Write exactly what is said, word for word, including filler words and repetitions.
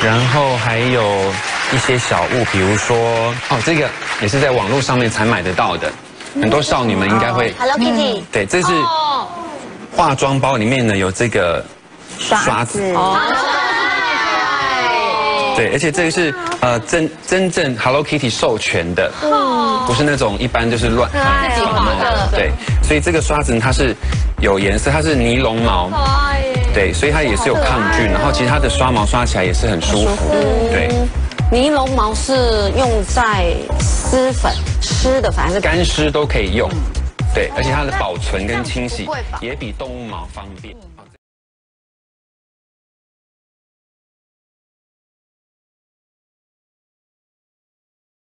然后还有一些小物，比如说哦，这个也是在网络上面才买得到的，很多少女们应该会。 Hello Kitty。 对，这是化妆包里面呢有这个刷子。对，而且这个是呃真真正 Hello Kitty 授权的，不是那种一般就是乱自己画的。 对，所以这个刷子它是有颜色，它是尼龙毛，对，所以它也是有抗菌，然后其实它的刷毛刷起来也是很舒服，对。 尼龙毛是用在湿粉、湿的粉还是干湿都可以用，对，而且它的保存跟清洗也比动物毛方便。